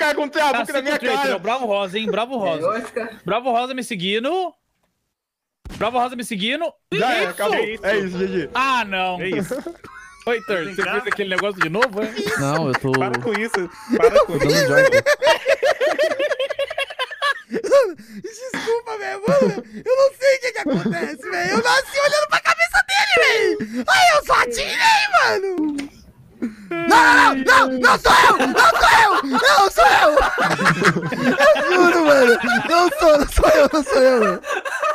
cara com trabuco na minha cara. Bravo Rosa, hein? Bravo Rosa. Bravo Rosa me seguindo. Bravo Rosa me seguindo. Já é, acabou. É isso, GG. Ah, não. É isso. Oi, Thor, você fez aquele negócio de novo, é? Não, eu tô... Para com isso. Para com isso. Desculpa, velho. Eu não sei o que acontece, velho. Eu nasci olhando pra cabeça dele, velho. Ai, eu só atirei, mano. Não sou eu! Não sou eu! Eu juro, mano. Não sou eu.